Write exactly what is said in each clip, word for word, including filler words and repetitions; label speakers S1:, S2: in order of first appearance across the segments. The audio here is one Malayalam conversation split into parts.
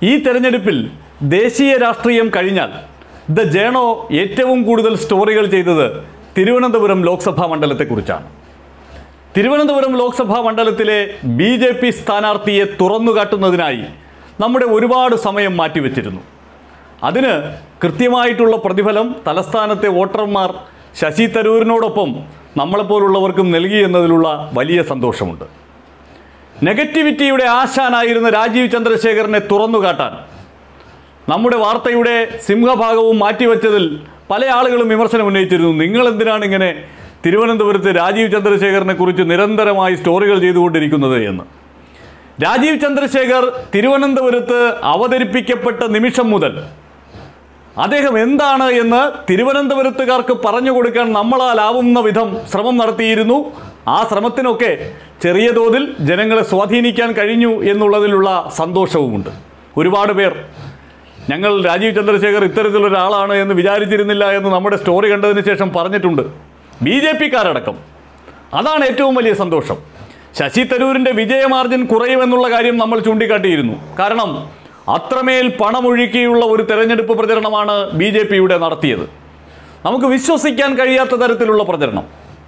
S1: ഈ തെരഞ്ഞെടുപ്പിൽ ദേശീയ രാഷ്ട്രീയം കഴിഞ്ഞാൽ ദ ജേണോ ഏറ്റവും കൂടുതൽ സ്റ്റോറികൾ ചെയ്തത് തിരുവനന്തപുരം ലോക്സഭാ മണ്ഡലത്തെക്കുറിച്ചാണ്. തിരുവനന്തപുരം ലോക്സഭാ മണ്ഡലത്തിലെ ബി ജെ പി സ്ഥാനാർത്ഥിയെ തുറന്നുകാട്ടുന്നതിനായി നമ്മുടെ ഒരുപാട് സമയം മാറ്റിവെച്ചിരുന്നു. അതിന് കൃത്യമായിട്ടുള്ള പ്രതിഫലം തലസ്ഥാനത്തെ വോട്ടർമാർ ശശി തരൂരിനോടൊപ്പം നമ്മളെപ്പോലുള്ളവർക്കും നൽകി എന്നതിലുള്ള വലിയ സന്തോഷമുണ്ട്. നെഗറ്റിവിറ്റിയുടെ ആശാനായിരുന്ന രാജീവ് ചന്ദ്രശേഖരനെ തുറന്നുകാട്ടാൻ നമ്മുടെ വാർത്തയുടെ സിംഹഭാഗവും മാറ്റിവെച്ചതിൽ പല ആളുകളും വിമർശനം ഉന്നയിച്ചിരുന്നു. നിങ്ങളെന്തിനാണ് ഇങ്ങനെ തിരുവനന്തപുരത്ത് രാജീവ് ചന്ദ്രശേഖരനെ കുറിച്ച് നിരന്തരമായി സ്റ്റോറികൾ ചെയ്തുകൊണ്ടിരിക്കുന്നത് എന്ന്. രാജീവ് ചന്ദ്രശേഖർ തിരുവനന്തപുരത്ത് അവതരിപ്പിക്കപ്പെട്ട നിമിഷം മുതൽ അദ്ദേഹം എന്താണ് എന്ന് തിരുവനന്തപുരത്തുകാർക്ക് പറഞ്ഞു കൊടുക്കാൻ നമ്മളാലാവുന്ന വിധം ശ്രമം നടത്തിയിരുന്നു. ആ ശ്രമത്തിനൊക്കെ ചെറിയ തോതിൽ ജനങ്ങളെ സ്വാധീനിക്കാൻ കഴിഞ്ഞു എന്നുള്ളതിലുള്ള സന്തോഷവുമുണ്ട്. ഒരുപാട് പേർ ഞങ്ങൾ രാജീവ് ചന്ദ്രശേഖർ ഇത്തരത്തിലൊരാളാണ് എന്ന് വിചാരിച്ചിരുന്നില്ല എന്ന് നമ്മുടെ സ്റ്റോറി കണ്ടതിന് ശേഷം പറഞ്ഞിട്ടുണ്ട്, ബി ജെ പിക്കാരടക്കം. അതാണ് ഏറ്റവും വലിയ സന്തോഷം. ശശി തരൂരിൻ്റെ വിജയമാർജിൻ കുറയുമെന്നുള്ള കാര്യം നമ്മൾ ചൂണ്ടിക്കാട്ടിയിരുന്നു. കാരണം അത്രമേൽ പണമൊഴുക്കിയുള്ള ഒരു തെരഞ്ഞെടുപ്പ് പ്രചരണമാണ് ബി ജെ പിയുടെ നടത്തിയത്. നമുക്ക് വിശ്വസിക്കാൻ കഴിയാത്ത തരത്തിലുള്ള പ്രചരണം.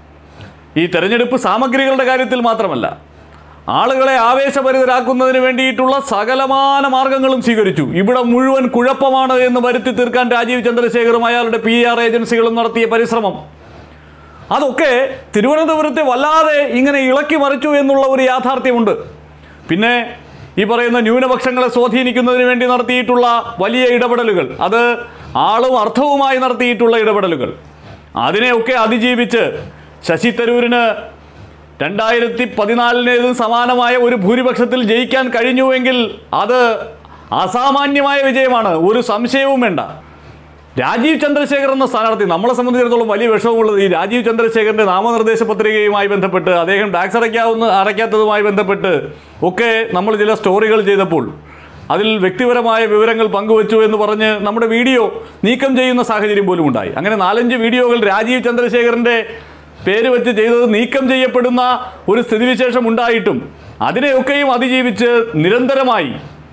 S1: ഈ തെരഞ്ഞെടുപ്പ് സാമഗ്രികളുടെ കാര്യത്തിൽ മാത്രമല്ല, ആളുകളെ ആവേശഭരിതരാക്കുന്നതിന് വേണ്ടിയിട്ടുള്ള സകലമാന മാർഗങ്ങളും സ്വീകരിച്ചു. ഇവിടെ മുഴുവൻ കുഴപ്പമാണ് എന്ന് വരുത്തി തീർക്കാൻ രാജീവ് ചന്ദ്രശേഖറും അയാളുടെ പി ആർ ഏജൻസികളും നടത്തിയ പരിശ്രമം, അതൊക്കെ തിരുവനന്തപുരത്തെ വല്ലാതെ ഇങ്ങനെ ഇളക്കി മറിച്ചു എന്നുള്ള ഒരു യാഥാർത്ഥ്യമുണ്ട്. പിന്നെ ഈ പറയുന്ന ന്യൂനപക്ഷങ്ങളെ സ്വാധീനിക്കുന്നതിന് വേണ്ടി നടത്തിയിട്ടുള്ള വലിയ ഇടപെടലുകൾ, അത് ആളും അർത്ഥവുമായി നടത്തിയിട്ടുള്ള ഇടപെടലുകൾ, അതിനെയൊക്കെ അതിജീവിച്ച് ശശി തരൂരിന് രണ്ടായിരത്തി പതിനാലിനേതും സമാനമായ ഒരു ഭൂരിപക്ഷത്തിൽ ജയിക്കാൻ കഴിഞ്ഞുവെങ്കിൽ അത് അസാമാന്യമായ വിജയമാണ്, ഒരു സംശയവും വേണ്ട. രാജീവ് ചന്ദ്രശേഖർ എന്ന സ്ഥാനാർത്ഥി നമ്മളെ സംബന്ധിച്ചിടത്തോളം വലിയ വിഷമമുള്ളത് ഈ രാജീവ് ചന്ദ്രശേഖരൻ്റെ നാമനിർദ്ദേശ പത്രികയുമായി ബന്ധപ്പെട്ട്, അദ്ദേഹം ടാക്സ് അടയ്ക്കാവുന്ന അടയ്ക്കാത്തതുമായി ബന്ധപ്പെട്ട് ഒക്കെ നമ്മൾ ചില സ്റ്റോറികൾ ചെയ്തപ്പോൾ അതിൽ വ്യക്തിപരമായ വിവരങ്ങൾ പങ്കുവച്ചു എന്ന് പറഞ്ഞ് നമ്മുടെ വീഡിയോ നീക്കം ചെയ്യുന്ന സാഹചര്യം പോലും ഉണ്ടായി. അങ്ങനെ നാലഞ്ച് വീഡിയോകൾ രാജീവ് ചന്ദ്രശേഖരൻ്റെ പേര് വെച്ച് ചെയ്തത് നീക്കം ചെയ്യപ്പെടുന്ന ഒരു സ്ഥിതിവിശേഷം ഉണ്ടായിട്ടും അതിനെയൊക്കെയും അതിജീവിച്ച് നിരന്തരമായി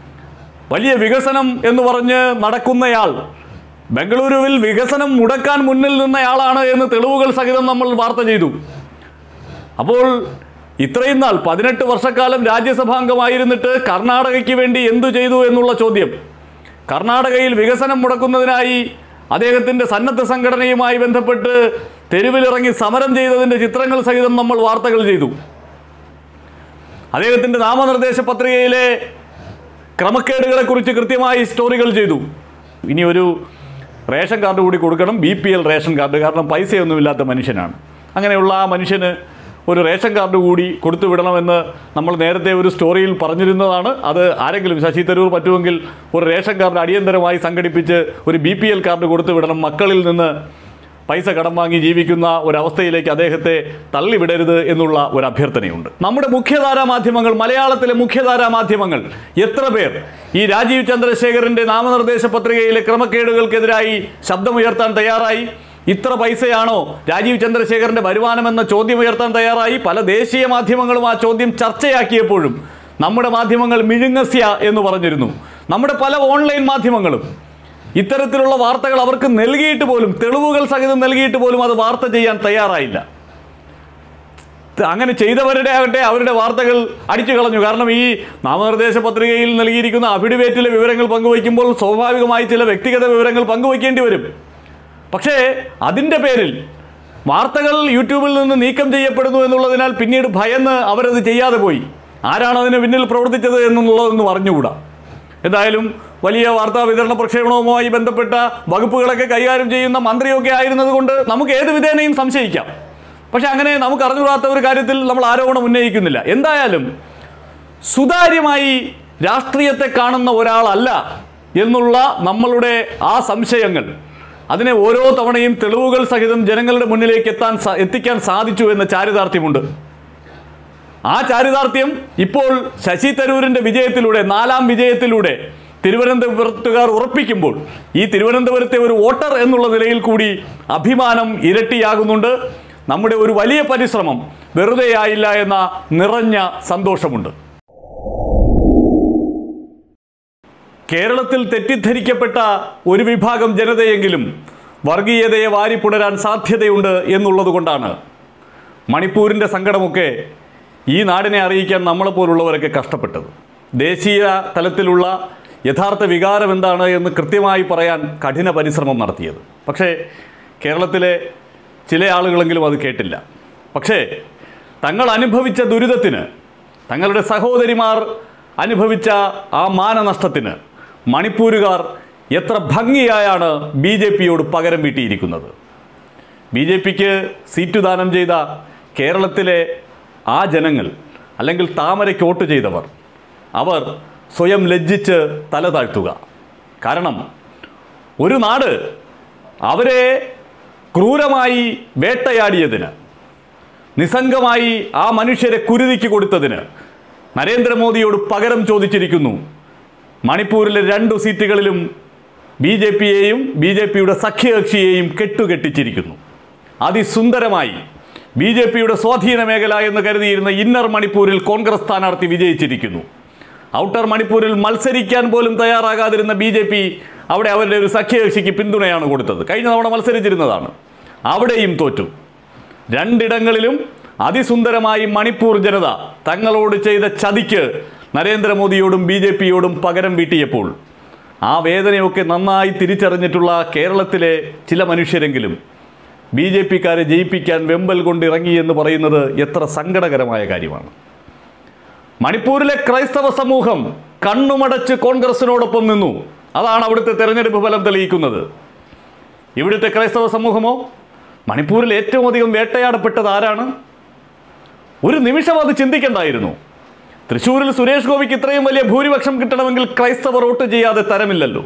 S1: വലിയ വികസനം എന്ന് പറഞ്ഞ് നടക്കുന്നയാൾ, ബംഗളൂരുവിൽ വികസനം മുടക്കാൻ മുന്നിൽ നിന്നയാളാണ് എന്ന് തെളിവുകൾ സഹിതം നമ്മൾ വാർത്ത ചെയ്തു. അപ്പോൾ ഇത്രയും നാൾ പതിനെട്ട് വർഷക്കാലം രാജ്യസഭാംഗമായിരുന്നിട്ട് കർണാടകയ്ക്ക് വേണ്ടി എന്തു ചെയ്തു എന്നുള്ള ചോദ്യം, കർണാടകയിൽ വികസനം മുടക്കുന്നതിനായി അദ്ദേഹത്തിൻ്റെ സന്നദ്ധ സംഘടനയുമായി ബന്ധപ്പെട്ട് തെരുവിലിറങ്ങി സമരം ചെയ്തതിൻ്റെ ചിത്രങ്ങൾ സഹിതം നമ്മൾ വാർത്തകൾ ചെയ്തു. അദ്ദേഹത്തിൻ്റെ നാമനിർദ്ദേശ പത്രികയിലെ ക്രമക്കേടുകളെക്കുറിച്ച് കൃത്യമായി സ്റ്റോറികൾ ചെയ്തു. ഇനി ഒരു റേഷൻ കാർഡ് കൂടി കൊടുക്കണം, B P L ration card, കാരണം പൈസയൊന്നുമില്ലാത്ത മനുഷ്യനാണ്. അങ്ങനെയുള്ള ആ മനുഷ്യന് ഒരു റേഷൻ കാർഡ് കൂടി കൊടുത്തു വിടണമെന്ന് നമ്മൾ നേരത്തെ ഒരു സ്റ്റോറിയിൽ പറഞ്ഞിരുന്നതാണ്. അത് ആരെങ്കിലും ശശി തരൂർ പറ്റുമെങ്കിൽ ഒരു റേഷൻ കാർഡ് അടിയന്തരമായി സംഘടിപ്പിച്ച് ഒരു ബി പി എൽ കാർഡ് കൊടുത്തു വിടണം. മക്കളിൽ നിന്ന് പൈസ കടം വാങ്ങി ജീവിക്കുന്ന ഒരവസ്ഥയിലേക്ക് അദ്ദേഹത്തെ തള്ളിവിടരുത് എന്നുള്ള ഒരു അഭ്യർത്ഥനയുണ്ട്. നമ്മുടെ മുഖ്യധാരാ മാധ്യമങ്ങൾ, മലയാളത്തിലെ മുഖ്യധാരാ മാധ്യമങ്ങൾ എത്ര പേർ ഈ രാജീവ് ചന്ദ്രശേഖരൻ്റെ നാമനിർദ്ദേശ പത്രികയിലെ ക്രമക്കേടുകൾക്കെതിരായി ശബ്ദമുയർത്താൻ തയ്യാറായി? ഇത്ര പൈസയാണോ രാജീവ് ചന്ദ്രശേഖരൻ്റെ വരുമാനമെന്ന ചോദ്യം ഉയർത്താൻ തയ്യാറായി? പല ദേശീയ മാധ്യമങ്ങളും ആ ചോദ്യം ചർച്ചയാക്കിയപ്പോഴും നമ്മുടെ മാധ്യമങ്ങൾ മിഴുങ്ങസ്യ എന്ന് പറഞ്ഞിരുന്നു. നമ്മുടെ പല ഓൺലൈൻ മാധ്യമങ്ങളും ഇത്തരത്തിലുള്ള വാർത്തകൾ അവർക്ക് നൽകിയിട്ട് പോലും, തെളിവുകൾ സഹിതം നൽകിയിട്ട് പോലും അത് വാർത്ത ചെയ്യാൻ തയ്യാറായില്ല. അങ്ങനെ ചെയ്തവരുടെ ആകട്ടെ അവരുടെ വാർത്തകൾ അടിച്ചു കളഞ്ഞു. കാരണം ഈ നാമനിർദ്ദേശ പത്രികയിൽ നൽകിയിരിക്കുന്ന അഫിഡവിറ്റിലെ വിവരങ്ങൾ പങ്കുവയ്ക്കുമ്പോൾ സ്വാഭാവികമായി ചില വ്യക്തിഗത വിവരങ്ങൾ പങ്കുവയ്ക്കേണ്ടി വരും. പക്ഷേ അതിൻ്റെ പേരിൽ വാർത്തകൾ യൂട്യൂബിൽ നിന്ന് നീക്കം ചെയ്യപ്പെടുന്നു എന്നുള്ളതിനാൽ പിന്നീട് ഭയന്ന് അവരത് ചെയ്യാതെ പോയി. ആരാണ് അതിന് പിന്നിൽ പ്രവർത്തിച്ചത് എന്നുള്ളതൊന്നും അറിഞ്ഞുകൂടാ. എന്തായാലും വലിയ വാർത്താ വിതരണ പ്രക്ഷേപണവുമായി ബന്ധപ്പെട്ട വകുപ്പുകളൊക്കെ കൈകാര്യം ചെയ്യുന്ന മന്ത്രിയൊക്കെ ആയിരുന്നത് കൊണ്ട് നമുക്ക് ഏത് വിധേനയും സംശയിക്കാം. പക്ഷെ അങ്ങനെ നമുക്ക് അറിഞ്ഞുകൂടാത്ത ഒരു കാര്യത്തിൽ നമ്മൾ ആരോപണം ഉന്നയിക്കുന്നില്ല. എന്തായാലും സുതാര്യമായി രാഷ്ട്രീയത്തെ കാണുന്ന ഒരാളല്ല എന്നുള്ള നമ്മളുടെ ആ സംശയങ്ങൾ, അതിനെ ഓരോ തവണയും തെളിവുകൾ സഹിതം ജനങ്ങളുടെ മുന്നിലേക്ക് എത്താൻ എത്തിക്കാൻ സാധിച്ചു എന്ന ചാരിതാർത്ഥ്യമുണ്ട്. ആ ചാരിതാർത്ഥ്യം ഇപ്പോൾ ശശി തരൂരിൻ്റെ വിജയത്തിലൂടെ, നാലാം വിജയത്തിലൂടെ തിരുവനന്തപുരത്തുകാർ ഉറപ്പിക്കുമ്പോൾ ഈ തിരുവനന്തപുരത്തെ ഒരു വോട്ടർ എന്നുള്ള നിലയിൽ കൂടി അഭിമാനം ഇരട്ടിയാകുന്നുണ്ട്. നമ്മുടെ ഒരു വലിയ പരിശ്രമം വെറുതെയായില്ല എന്ന നിറഞ്ഞ സന്തോഷമുണ്ട്. കേരളത്തിൽ തെറ്റിദ്ധരിക്കപ്പെട്ട ഒരു വിഭാഗം ജനതയെങ്കിലും വർഗീയതയെ വാരിപ്പുണരാൻ സാധ്യതയുണ്ട് എന്നുള്ളതുകൊണ്ടാണ് മണിപ്പൂരിൻ്റെ സങ്കടമൊക്കെ ഈ നാടിനെ അറിയിക്കാൻ നമ്മളെപ്പോലുള്ളവരൊക്കെ കഷ്ടപ്പെട്ടത്. ദേശീയ തലത്തിലുള്ള യഥാർത്ഥ വികാരം എന്താണ് എന്ന് കൃത്യമായി പറയാൻ കഠിന പരിശ്രമം നടത്തിയത്. പക്ഷേ കേരളത്തിലെ ചില ആളുകളെങ്കിലും അത് കേട്ടില്ല. പക്ഷേ തങ്ങൾ അനുഭവിച്ച ദുരിതത്തിന്, തങ്ങളുടെ സഹോദരിമാർ അനുഭവിച്ച ആ മാനനഷ്ടത്തിന് മണിപ്പൂരുകാർ എത്ര ഭംഗിയായാണ് ബി ജെ പിയോട് പകരം വീട്ടിയിരിക്കുന്നത്. ബി ജെ പിക്ക് സീറ്റ് ദാനം ചെയ്ത കേരളത്തിലെ ആ ജനങ്ങൾ, അല്ലെങ്കിൽ താമരയ്ക്ക് വോട്ട് ചെയ്തവർ, അവർ സ്വയം ലജ്ജിച്ച് തല താഴ്ത്തുക. കാരണം ഒരു നാട് അവരെ ക്രൂരമായി വേട്ടയാടിയതിന്, നിസ്സംഗമായി ആ മനുഷ്യരെ കുരുതിക്ക് കൊടുത്തതിന് നരേന്ദ്രമോദിയോട് പകരം ചോദിച്ചിരിക്കുന്നു. മണിപ്പൂരിലെ രണ്ടു സീറ്റുകളിലും ബി ജെ പിയെയും ബി ജെ പിയുടെ സഖ്യകക്ഷിയെയും കെട്ടുകെട്ടിച്ചിരിക്കുന്നു. അതിസുന്ദരമായി ബി ജെ പിയുടെ സ്വാധീന മേഖല എന്ന് കരുതിയിരുന്ന ഇന്നർ മണിപ്പൂരിൽ കോൺഗ്രസ് സ്ഥാനാർത്ഥി വിജയിച്ചിരിക്കുന്നു. ഔട്ടർ മണിപ്പൂരിൽ മത്സരിക്കാൻ പോലും തയ്യാറാകാതിരുന്ന ബി ജെ പി അവിടെ അവരുടെ ഒരു സഖ്യകക്ഷിക്ക് പിന്തുണയാണ് കൊടുത്തത്. കഴിഞ്ഞ തവണ മത്സരിച്ചിരുന്നതാണ്, അവിടെയും തോറ്റു. രണ്ടിടങ്ങളിലും അതിസുന്ദരമായി മണിപ്പൂർ ജനത തങ്ങളോട് ചെയ്ത ചതിക്ക് നരേന്ദ്രമോദിയോടും ബി ജെ പിയോടും പകരം വീട്ടിയപ്പോൾ ആ വേദനയൊക്കെ നന്നായി തിരിച്ചറിഞ്ഞിട്ടുള്ള കേരളത്തിലെ ചില മനുഷ്യരെങ്കിലും ബി ജെ പിക്കാരെ ജയിപ്പിക്കാൻ വെമ്പൽ കൊണ്ടിറങ്ങി എന്ന് പറയുന്നത് എത്ര സങ്കടകരമായ കാര്യമാണ്. മണിപ്പൂരിലെ ക്രൈസ്തവ സമൂഹം കണ്ണുമടച്ച് കോൺഗ്രസിനോടൊപ്പം നിന്നു. അതാണ് അവിടുത്തെ തെരഞ്ഞെടുപ്പ് ഫലം തെളിയിക്കുന്നത്. ഇവിടുത്തെ ക്രൈസ്തവ സമൂഹമോ? മണിപ്പൂരിൽ ഏറ്റവും അധികം വേട്ടയാടപ്പെട്ടത് ആരാണ്? ഒരു നിമിഷം അത് ചിന്തിക്കണ്ടായിരുന്നു. തൃശ്ശൂരിൽ സുരേഷ് ഗോപിക്ക് ഇത്രയും വലിയ ഭൂരിപക്ഷം കിട്ടണമെങ്കിൽ ക്രൈസ്തവർ വോട്ട് ചെയ്യാതെ തരമില്ലല്ലോ.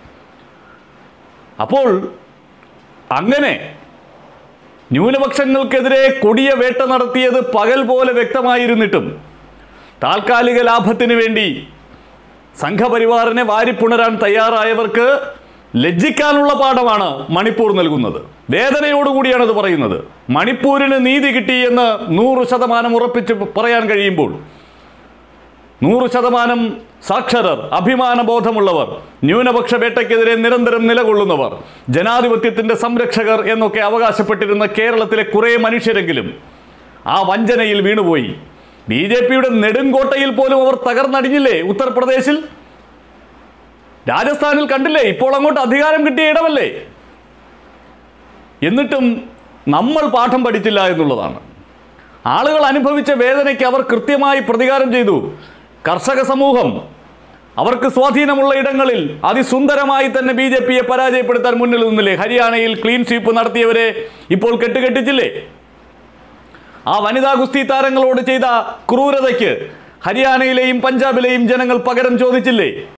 S1: അപ്പോൾ അങ്ങനെ ന്യൂനപക്ഷങ്ങൾക്കെതിരെ കൊടിയ വേട്ട നടത്തിയത് പകൽ പോലെ വ്യക്തമായിരുന്നിട്ടും താൽക്കാലിക ലാഭത്തിന് വേണ്ടി സംഘപരിവാറിനെ വാരിപ്പുണരാൻ തയ്യാറായവർക്ക് ലജ്ജിക്കാനുള്ള പാഠമാണ് മണിപ്പൂർ നൽകുന്നത്. വേദനയോടുകൂടിയാണ് ഇത് പറയുന്നത്. മണിപ്പൂരിന് നീതി കിട്ടി എന്ന് നൂറ് ശതമാനം ഉറപ്പിച്ച് പറയാൻ കഴിയുമ്പോൾ, നൂറ് ശതമാനം സാക്ഷരർ, അഭിമാനബോധമുള്ളവർ, ന്യൂനപക്ഷ വേട്ടയ്ക്കെതിരെ നിരന്തരം നിലകൊള്ളുന്നവർ, ജനാധിപത്യത്തിൻ്റെ സംരക്ഷകർ എന്നൊക്കെ അവകാശപ്പെട്ടിരുന്ന കേരളത്തിലെ കുറേ മനുഷ്യരെങ്കിലും ആ വഞ്ചനയിൽ വീണുപോയി. ബി ജെ പിയുടെ നെടുങ്കോട്ടയിൽ പോലും അവർ തകർന്നടിഞ്ഞില്ലേ? ഉത്തർപ്രദേശിൽ, രാജസ്ഥാനിൽ കണ്ടില്ലേ? ഇപ്പോൾ അങ്ങോട്ട് അധികാരം കിട്ടിയ ഇടമല്ലേ? എന്നിട്ടും നമ്മൾ പാഠം പഠിച്ചില്ല എന്നുള്ളതാണ്. ആളുകൾ അനുഭവിച്ച വേദനയ്ക്ക് അവർ കൃത്യമായി പ്രതികാരം ചെയ്തു. കർഷക സമൂഹം അവർക്ക് സ്വാധീനമുള്ള ഇടങ്ങളിൽ അതിസുന്ദരമായി തന്നെ ബി ജെ പിയെ പരാജയപ്പെടുത്താൻ മുന്നിൽ നിന്നില്ലേ? ഹരിയാനയിൽ ക്ലീൻ സ്വീപ്പ് നടത്തിയവരെ ഇപ്പോൾ കെട്ടുകെട്ടിച്ചില്ലേ? ആ വനിതാ ഗുസ്തി താരങ്ങളോട് ചെയ്ത ക്രൂരതയ്ക്ക് ഹരിയാനയിലെയും പഞ്ചാബിലെയും ജനങ്ങൾ പകരം ചോദിച്ചില്ലേ?